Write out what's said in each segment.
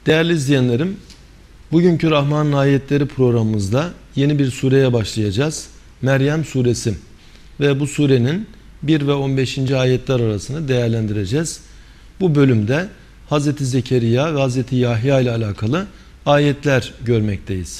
Değerli izleyenlerim, bugünkü Rahman'ın ayetleri programımızda yeni bir sureye başlayacağız. Meryem suresi ve bu surenin 1 ve 15. ayetler arasını değerlendireceğiz. Bu bölümde Hz. Zekeriya ve Hz. Yahya ile alakalı ayetler görmekteyiz.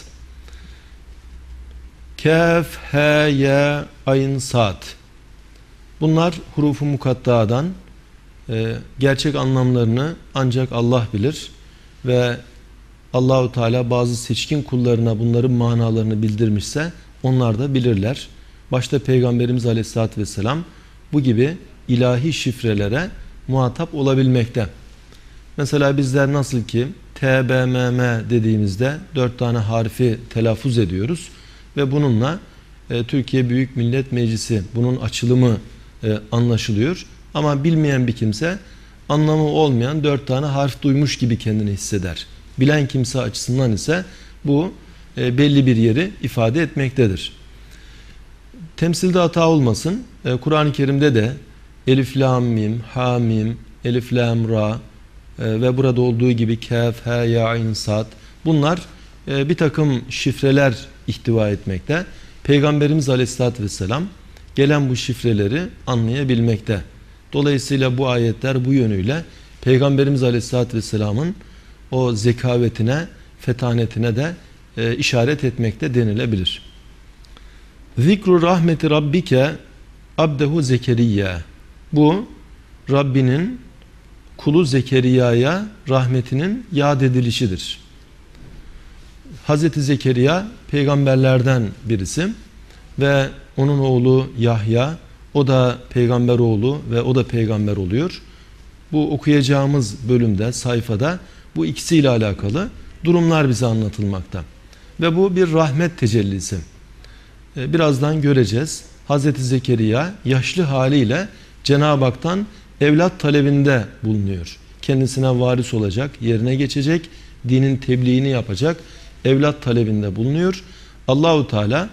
Kaf, he, ye, ayn, sad. Bunlar hurufu mukatta'dan, gerçek anlamlarını ancak Allah bilir ve Allahu Teala bazı seçkin kullarına bunların manalarını bildirmişse onlar da bilirler. Başta Peygamberimiz Aleyhisselatü Vesselam bu gibi ilahi şifrelere muhatap olabilmekte. Mesela bizler nasıl ki TBMM dediğimizde 4 tane harfi telaffuz ediyoruz ve bununla Türkiye Büyük Millet Meclisi bunun açılımı anlaşılıyor. Ama bilmeyen bir kimse anlamı olmayan 4 tane harf duymuş gibi kendini hisseder. Bilen kimse açısından ise bu belli bir yeri ifade etmektedir. Temsilde hata olmasın. Kur'an-ı Kerim'de de Elif, Lam, Mim, Ha, Mim, Elif, Lam, Ra ve burada olduğu gibi Kaf, He, Ya, Ayn, Sad. Bunlar bir takım şifreler ihtiva etmekte. Peygamberimiz Aleyhisselatü Vesselam gelen bu şifreleri anlayabilmekte. Dolayısıyla bu ayetler bu yönüyle Peygamberimiz Aleyhisselatü Vesselam'ın o zekavetine, fetanetine de işaret etmekte denilebilir. Zikru rahmeti rabbike abdehu Zekeriya. Bu Rabbinin kulu Zekeriya'ya rahmetinin yad edilişidir. Hazreti Zekeriya peygamberlerden birisi ve onun oğlu Yahya, o da peygamber oğlu ve o da peygamber oluyor. Bu okuyacağımız bölümde, sayfada bu ikisiyle alakalı durumlar bize anlatılmakta. Ve bu bir rahmet tecellisi. Birazdan göreceğiz. Hazreti Zekeriya yaşlı haliyle Cenab-ı Hak'tan evlat talebinde bulunuyor. Kendisine varis olacak, yerine geçecek, dinin tebliğini yapacak, evlat talebinde bulunuyor. Allahu Teala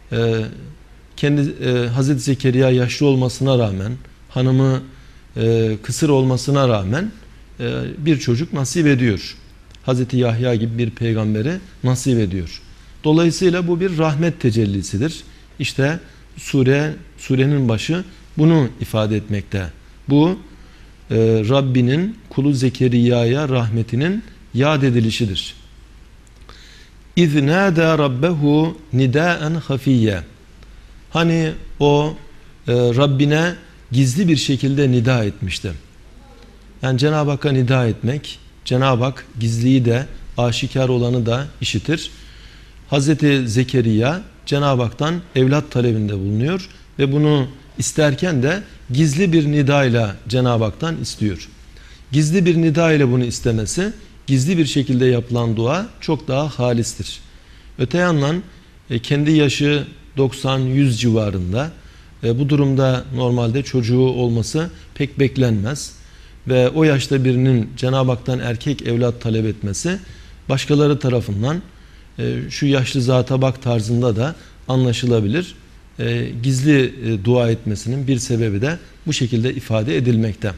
Hazreti Zekeriya yaşlı olmasına rağmen, hanımı kısır olmasına rağmen bir çocuk nasip ediyor. Hazreti Yahya gibi bir peygamberi nasip ediyor. Dolayısıyla bu bir rahmet tecellisidir. İşte surenin başı bunu ifade etmekte. Bu Rabbinin kulu Zekeriya'ya rahmetinin yad edilişidir. İz nâdâ rabbehu nidâen hafiyye. Hani o Rabbine gizli bir şekilde nida etmişti. Yani Cenab-ı Hakk'a nida etmek, Cenab-ı Hak gizliyi de aşikar olanı da işitir. Hazreti Zekeriya Cenab-ı Hak'tan evlat talebinde bulunuyor ve bunu isterken de gizli bir nida ile Cenab-ı Hak'tan istiyor. Gizli bir nida ile bunu istemesi, gizli bir şekilde yapılan dua çok daha halistir. Öte yandan kendi yaşı 90-100 civarında, bu durumda normalde çocuğu olması pek beklenmez. Ve o yaşta birinin Cenab-ı Hak'tan erkek evlat talep etmesi başkaları tarafından şu yaşlı zata bak tarzında da anlaşılabilir. Gizli dua etmesinin bir sebebi de bu şekilde ifade edilmekte.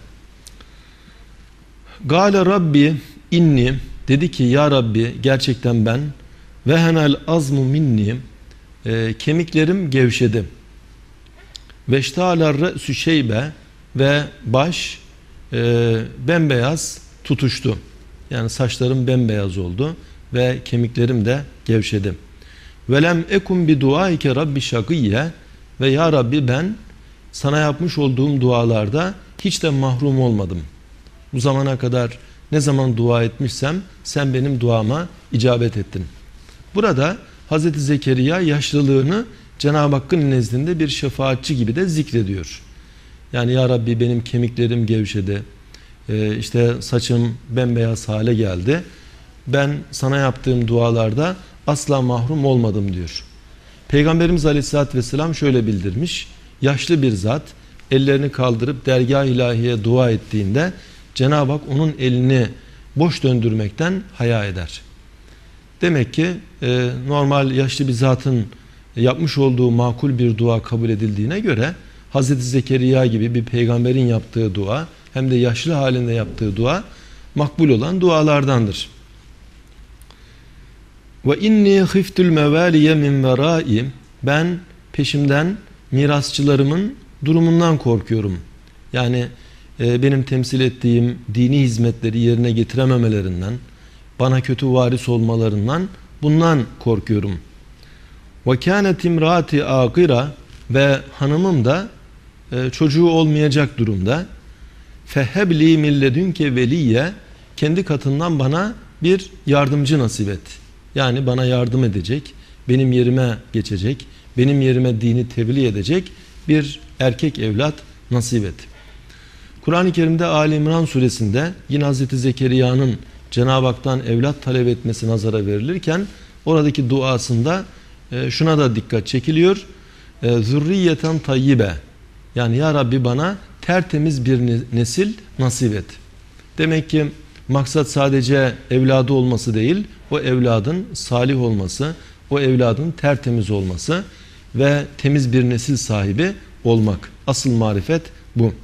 Gâle Rabbi inni, dedi ki ya Rabbi gerçekten ben, ve henel azmu minni, kemiklerim gevşedi. Veştâler re'sü şeybe, ve baş bembeyaz tutuştu. Yani saçlarım bembeyaz oldu ve kemiklerim de gevşedi. Velem ekun bi duaike rabbi şakiyye, ve ya Rabbi ben sana yapmış olduğum dualarda hiç de mahrum olmadım. Bu zamana kadar ne zaman dua etmişsem sen benim duama icabet ettin. Burada Hazreti Zekeriya yaşlılığını Cenab-ı Hakk'ın nezdinde bir şefaatçi gibi de zikrediyor. Yani ya Rabbi benim kemiklerim gevşedi, işte saçım bembeyaz hale geldi. Ben sana yaptığım dualarda asla mahrum olmadım diyor. Peygamberimiz Aleyhisselatü Vesselam şöyle bildirmiş. Yaşlı bir zat ellerini kaldırıp dergâh-ı ilahiye dua ettiğinde Cenab-ı Hak onun elini boş döndürmekten haya eder. Demek ki normal yaşlı bir zatın yapmış olduğu makul bir dua kabul edildiğine göre Hazreti Zekeriya gibi bir peygamberin yaptığı dua, hem de yaşlı halinde yaptığı dua makbul olan dualardandır. Ve inni khiftul mevaliye min verai. Ben peşimden mirasçılarımın durumundan korkuyorum. Yani benim temsil ettiğim dini hizmetleri yerine getirememelerinden, bana kötü varis olmalarından, bundan korkuyorum. Ve kânet imraati âkira. Ve hanımım da çocuğu olmayacak durumda. Fehebli milledünke veliye. Kendi katından bana bir yardımcı nasip et. Yani bana yardım edecek, benim yerime geçecek, benim yerime dini tebliğ edecek bir erkek evlat nasip et. Kur'an-ı Kerim'de Ali İmran suresinde yine Hazreti Zekeriya'nın Cenab-ı Hak'tan evlat talep etmesi nazara verilirken oradaki duasında şuna da dikkat çekiliyor. Zürriyeten tayyibe. Yani ya Rabbi bana tertemiz bir nesil nasip et. Demek ki maksat sadece evladı olması değil, o evladın salih olması, o evladın tertemiz olması ve temiz bir nesil sahibi olmak. Asıl marifet bu.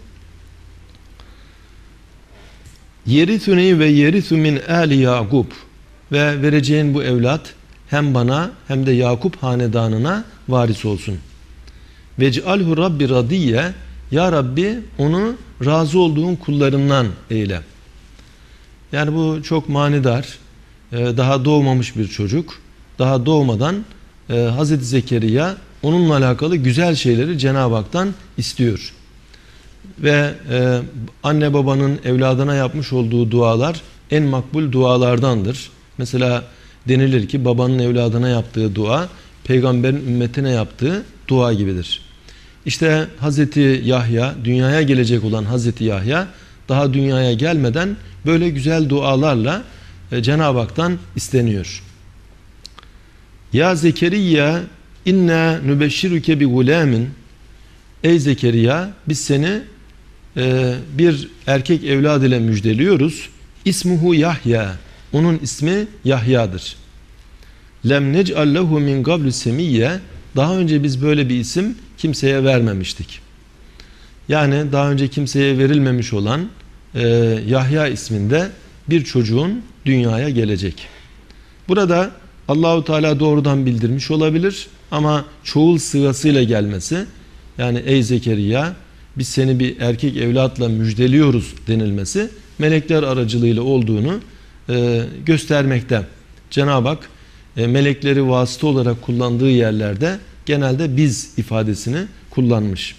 Yerithuni ve yerithu min ali Yakub. Ve vereceğin bu evlat hem bana hem de Yakup hanedanına varis olsun. Vec'alhu rabbi radiye. Ya Rabbi onu razı olduğun kullarından eyle. Yani bu çok manidar. Daha doğmamış bir çocuk. Daha doğmadan Hazreti Zekeriya onunla alakalı güzel şeyleri Cenab-ı Hak'tan istiyor. Ve anne babanın evladına yapmış olduğu dualar en makbul dualardandır. Mesela denilir ki babanın evladına yaptığı dua peygamberin ümmetine yaptığı dua gibidir. İşte Hazreti Yahya, dünyaya gelecek olan Hazreti Yahya daha dünyaya gelmeden böyle güzel dualarla Cenab-ı Hak'tan isteniyor. Ya Zekeriya inna nübeşşiruke bi gulamin. Ey Zekeriya, biz seni bir erkek evlad ile müjdeliyoruz. İsmuhu Yahya. Onun ismi Yahya'dır. Lem nec'al lehu min qablu semiyye. Daha önce biz böyle bir isim kimseye vermemiştik. Yani daha önce kimseye verilmemiş olan Yahya isminde bir çocuğun dünyaya gelecek. Burada Allahu Teala doğrudan bildirmiş olabilir ama çoğul sırasıyla gelmesi, yani ey Zekeriya biz seni bir erkek evlatla müjdeliyoruz denilmesi melekler aracılığıyla olduğunu göstermekte. Cenab-ı Hak melekleri vasıta olarak kullandığı yerlerde genelde biz ifadesini kullanmış.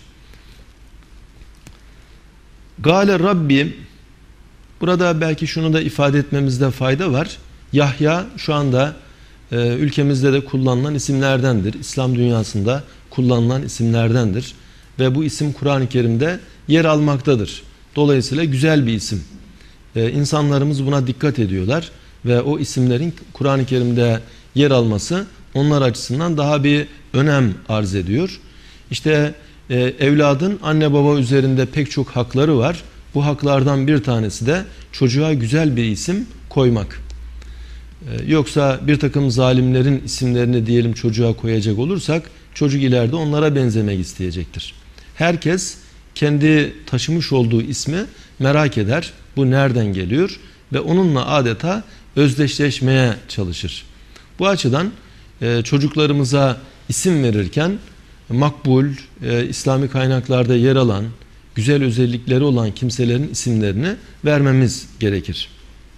Gale Rabbi. Burada belki şunu da ifade etmemizde fayda var. Yahya şu anda ülkemizde de kullanılan isimlerdendir. İslam dünyasında kullanılan isimlerdendir. Ve bu isim Kur'an-ı Kerim'de yer almaktadır. Dolayısıyla güzel bir isim. İnsanlarımız buna dikkat ediyorlar. Ve o isimlerin Kur'an-ı Kerim'de yer alması onlar açısından daha bir önem arz ediyor. İşte evladın anne baba üzerinde pek çok hakları var. Bu haklardan bir tanesi de çocuğa güzel bir isim koymak. Yoksa bir takım zalimlerin isimlerini diyelim çocuğa koyacak olursak çocuk ileride onlara benzemek isteyecektir. Herkes kendi taşımış olduğu ismi merak eder. Bu nereden geliyor? Ve onunla adeta özdeşleşmeye çalışır. Bu açıdan çocuklarımıza isim verirken makbul, İslami kaynaklarda yer alan, güzel özellikleri olan kimselerin isimlerini vermemiz gerekir.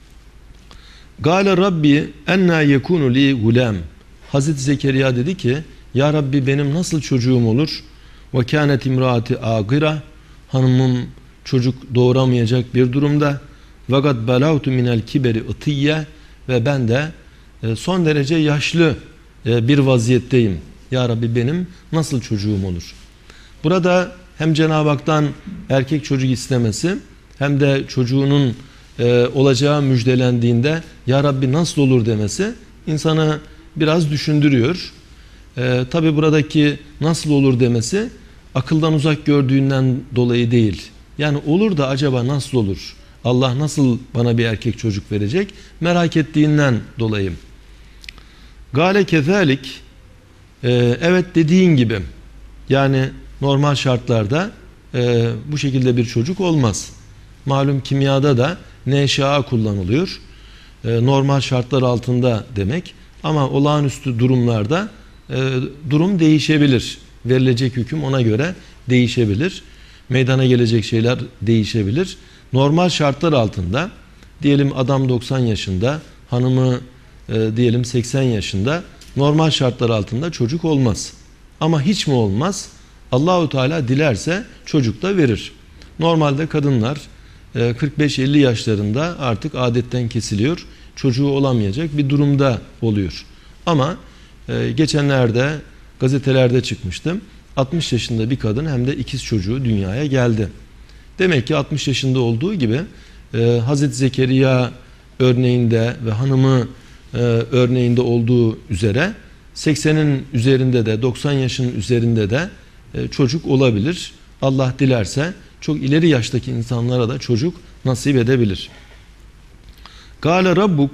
Gâle Rabbi enna yekûnu li gulâm. Hazreti Zekeriya dedi ki, ya Rabbi benim nasıl çocuğum olur? Ve kânet imraati âgıra. Hanımım çocuk doğuramayacak bir durumda. Ve gad belâtu minel kiberi ıtiyye. Ve ben de son derece yaşlı bir vaziyetteyim. Ya Rabbi benim nasıl çocuğum olur? Burada hem Cenab-ı Hak'tan erkek çocuk istemesi hem de çocuğunun olacağı müjdelendiğinde ya Rabbi nasıl olur demesi insanı biraz düşündürüyor. Tabi buradaki nasıl olur demesi akıldan uzak gördüğünden dolayı değil. Yani olur da acaba nasıl olur? Allah nasıl bana bir erkek çocuk verecek? Merak ettiğinden dolayı. Gale kezalik. Evet dediğin gibi. Yani normal şartlarda bu şekilde bir çocuk olmaz. Malum kimyada da neşa kullanılıyor. Normal şartlar altında demek. Ama olağanüstü durumlarda durum değişebilir. Verilecek hüküm ona göre değişebilir. Meydana gelecek şeyler değişebilir. Normal şartlar altında diyelim adam 90 yaşında, hanımı diyelim 80 yaşında, normal şartlar altında çocuk olmaz. Ama hiç mi olmaz? Allahu Teala dilerse çocuk da verir. Normalde kadınlar 45-50 yaşlarında artık adetten kesiliyor. Çocuğu olamayacak bir durumda oluyor. Ama geçenlerde gazetelerde çıkmıştım. 60 yaşında bir kadın hem de ikiz çocuğu dünyaya geldi. Demek ki 60 yaşında olduğu gibi Hazreti Zekeriya örneğinde ve hanımı örneğinde olduğu üzere 80'in üzerinde de 90 yaşın üzerinde de çocuk olabilir. Allah dilerse çok ileri yaştaki insanlara da çocuk nasip edebilir. Gâle Rabbuk,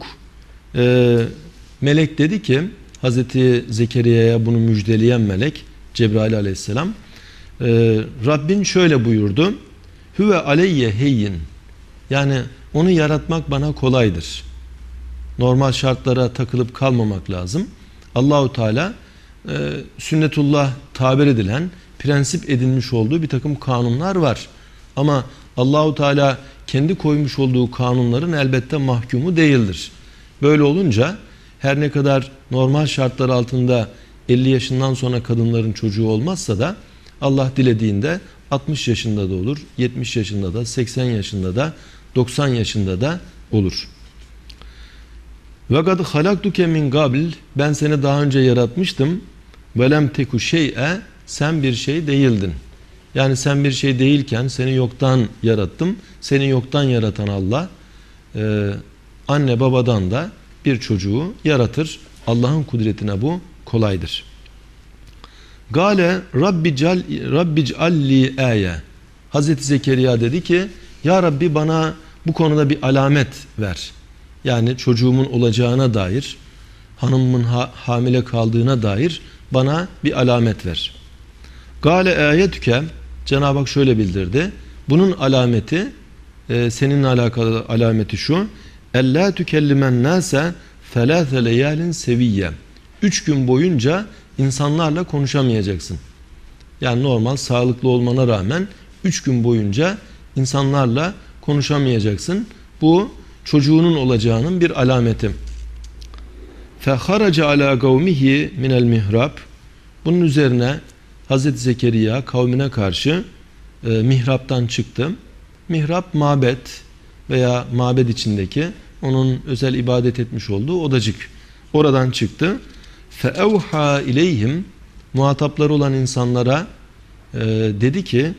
melek dedi ki Hazreti Zekeriya'ya bunu müjdeleyen melek Cebrail aleyhisselam, Rabbin şöyle buyurdu: Hüve aleyye heyyin, yani onu yaratmak bana kolaydır. Normal şartlara takılıp kalmamak lazım. Allahu Teala sünnetullah tabir edilen, prensip edilmiş olduğu bir takım kanunlar var. Ama Allahu Teala kendi koymuş olduğu kanunların elbette mahkumu değildir. Böyle olunca her ne kadar normal şartlar altında 50 yaşından sonra kadınların çocuğu olmazsa da Allah dilediğinde 60 yaşında da olur, 70 yaşında da, 80 yaşında da, 90 yaşında da olur. Ve kad halaktuke min qabl, ben seni daha önce yaratmıştım. Ve lem teku şey'e, sen bir şey değildin. Yani sen bir şey değilken seni yoktan yarattım. Seni yoktan yaratan Allah anne babadan da bir çocuğu yaratır. Allah'ın kudretine bu kolaydır. Gale Rabbi c'alli âye. Hazreti Zekeriya dedi ki, ya Rabbi bana bu konuda bir alamet ver. Yani çocuğumun olacağına dair, hanımımın hamile kaldığına dair bana bir alamet ver. Gale ayetüke, Cenab-ı Hak şöyle bildirdi. Bunun alameti, seninle alakalı alameti şu: Ellâ tükellimen nâse felâfe leyâlin seviyye. 3 gün boyunca insanlarla konuşamayacaksın. Yani normal sağlıklı olmana rağmen 3 gün boyunca insanlarla konuşamayacaksın. Bu çocuğunun olacağının bir alameti. فَخَرَجَ عَلَى قَوْمِهِ مِنَ الْمِهْرَابِ. Bunun üzerine Hazreti Zekeriya kavmine karşı mihraptan çıktı. Mihrap mabet veya mabed içindeki onun özel ibadet etmiş olduğu odacık. Oradan çıktı. فَاَوْحَا اِلَيْهِمْ, muhatapları olan insanlara dedi ki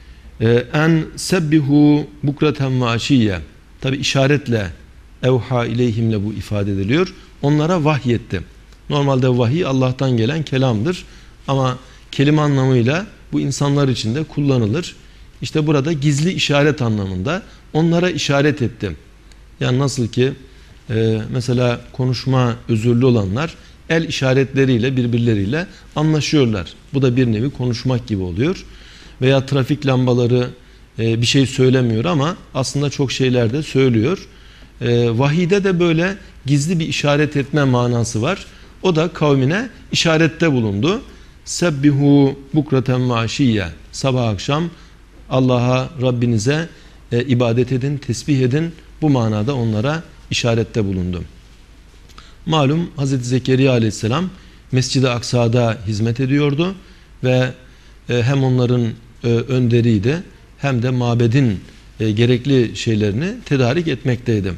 en sebbihu bukraten ve aşiyye. Tabi işaretle evha ileyhimle bu ifade ediliyor. Onlara vahyetti. Normalde vahiy Allah'tan gelen kelamdır. Ama kelime anlamıyla bu insanlar için de kullanılır. İşte burada gizli işaret anlamında onlara işaret etti. Yani nasıl ki mesela konuşma özürlü olanlar el işaretleriyle birbirleriyle anlaşıyorlar. Bu da bir nevi konuşmak gibi oluyor. Veya trafik lambaları bir şey söylemiyor ama aslında çok şeyler de söylüyor. Vahide de böyle gizli bir işaret etme manası var. O da kavmine işarette bulundu. Sebbihu bukraten ve aşiyye. Sabah akşam Allah'a, Rabbinize ibadet edin, tesbih edin. Bu manada onlara işarette bulundu. Malum Hazreti Zekeriya aleyhisselam Mescid-i Aksa'da hizmet ediyordu ve hem onların önderiydi hem de mabedin gerekli şeylerini tedarik etmekteydi.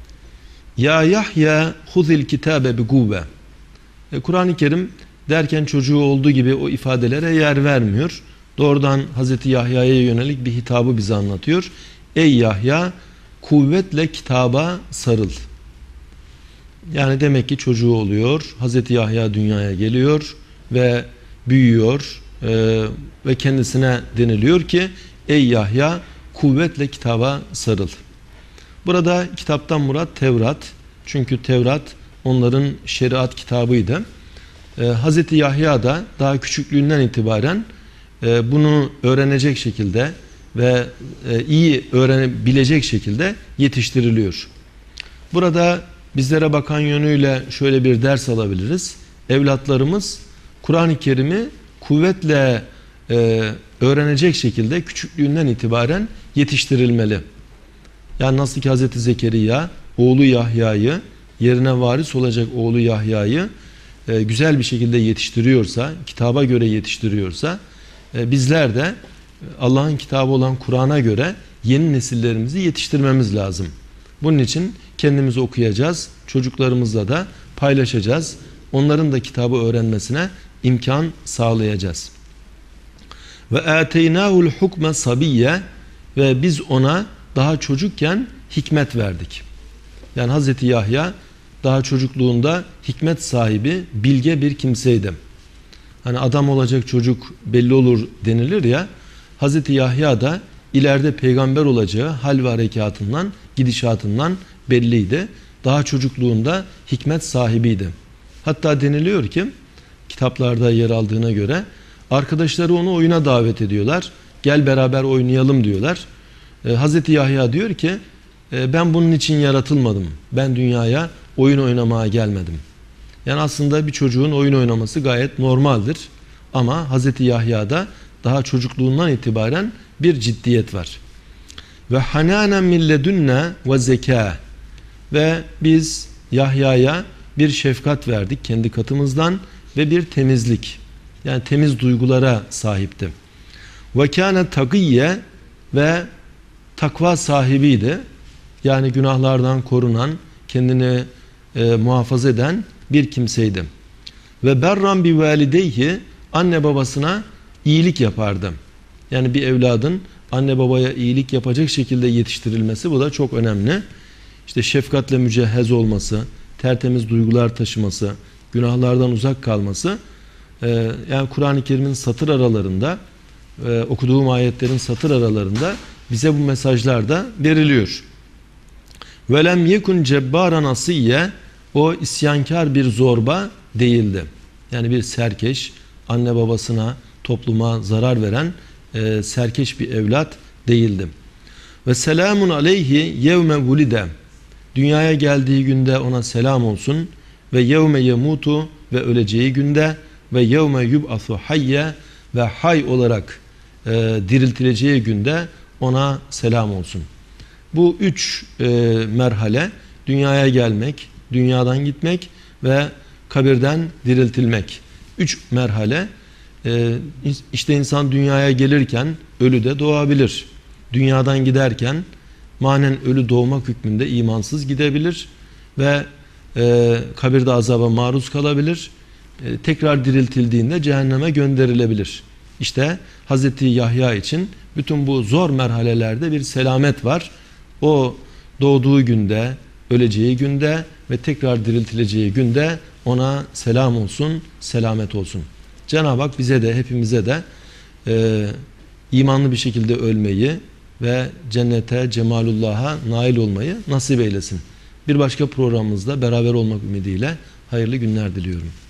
Ya Yahya huzil kitabe bi kuvve. Kur'an-ı Kerim derken çocuğu olduğu gibi o ifadelere yer vermiyor. Doğrudan Hazreti Yahya'ya yönelik bir hitabı bize anlatıyor. Ey Yahya, kuvvetle kitaba sarıl. Yani demek ki çocuğu oluyor. Hazreti Yahya dünyaya geliyor ve büyüyor ve kendisine deniliyor ki ey Yahya, kuvvetle kitaba sarıl. Burada kitaptan murat Tevrat. Çünkü Tevrat onların şeriat kitabıydı. Hazreti Yahya da daha küçüklüğünden itibaren bunu öğrenecek şekilde ve iyi öğrenebilecek şekilde yetiştiriliyor. Burada bizlere bakan yönüyle şöyle bir ders alabiliriz. Evlatlarımız Kur'an-ı Kerim'i kuvvetle öğrenecek şekilde küçüklüğünden itibaren yetiştirilmeli. Yani nasıl ki Hazreti Zekeriya oğlu Yahya'yı, yerine varis olacak oğlu Yahya'yı güzel bir şekilde yetiştiriyorsa, kitaba göre yetiştiriyorsa, bizler de Allah'ın kitabı olan Kur'an'a göre yeni nesillerimizi yetiştirmemiz lazım. Bunun için kendimiz okuyacağız, çocuklarımızla da paylaşacağız. Onların da kitabı öğrenmesine imkan sağlayacağız. Ve âteynâhul hukme sabiyye, ve biz ona daha çocukken hikmet verdik. Yani Hazreti Yahya daha çocukluğunda hikmet sahibi, bilge bir kimseydi. Hani adam olacak çocuk belli olur denilir ya, Hazreti Yahya da ileride peygamber olacağı hal ve harekatından, gidişatından belliydi. Daha çocukluğunda hikmet sahibiydi. Hatta deniliyor ki, kitaplarda yer aldığına göre, arkadaşları onu oyuna davet ediyorlar. Gel beraber oynayalım diyorlar. Hazreti Yahya diyor ki, ben bunun için yaratılmadım. Ben dünyaya oyun oynamaya gelmedim. Yani aslında bir çocuğun oyun oynaması gayet normaldir. Ama Hazreti Yahya'da daha çocukluğundan itibaren bir ciddiyet var. Ve hananen min ledunna ve zekâ, ve biz Yahya'ya bir şefkat verdik kendi katımızdan ve bir temizlik. Yani temiz duygulara sahipti. Ve kâne takiyye, ve takva sahibiydi. Yani günahlardan korunan, kendini muhafaza eden bir kimseydi. Ve berran bi valideyhi, anne babasına iyilik yapardı. Yani bir evladın anne babaya iyilik yapacak şekilde yetiştirilmesi, bu da çok önemli. İşte şefkatle mücehhez olması, tertemiz duygular taşıması, günahlardan uzak kalması, yani Kur'an-ı Kerim'in satır aralarında, okuduğum ayetlerin satır aralarında bize bu mesajlar da veriliyor. Velem yekun cebbaran asiyye, o isyankar bir zorba değildi. Yani bir serkeş, anne babasına, topluma zarar veren serkeş bir evlat değildi. Ve selamun aleyhi yevme vulide, dünyaya geldiği günde ona selam olsun. Ve yevme yemutu, ve öleceği günde. Ve yevme yub'asu hayye, ve hay olarak diriltileceği günde ona selam olsun. Bu üç merhale, dünyaya gelmek, dünyadan gitmek ve kabirden diriltilmek. Üç merhale. İşte insan dünyaya gelirken ölü de doğabilir. Dünyadan giderken manen ölü doğmak hükmünde imansız gidebilir ve kabirde azaba maruz kalabilir. Tekrar diriltildiğinde cehenneme gönderilebilir. İşte Hazreti Yahya için bütün bu zor merhalelerde bir selamet var. O doğduğu günde, öleceği günde ve tekrar diriltileceği günde ona selam olsun, selamet olsun. Cenab-ı Hak bize de, hepimize de imanlı bir şekilde ölmeyi ve cennete, cemalullah'a nail olmayı nasip eylesin. Bir başka programımızda beraber olmak ümidiyle hayırlı günler diliyorum.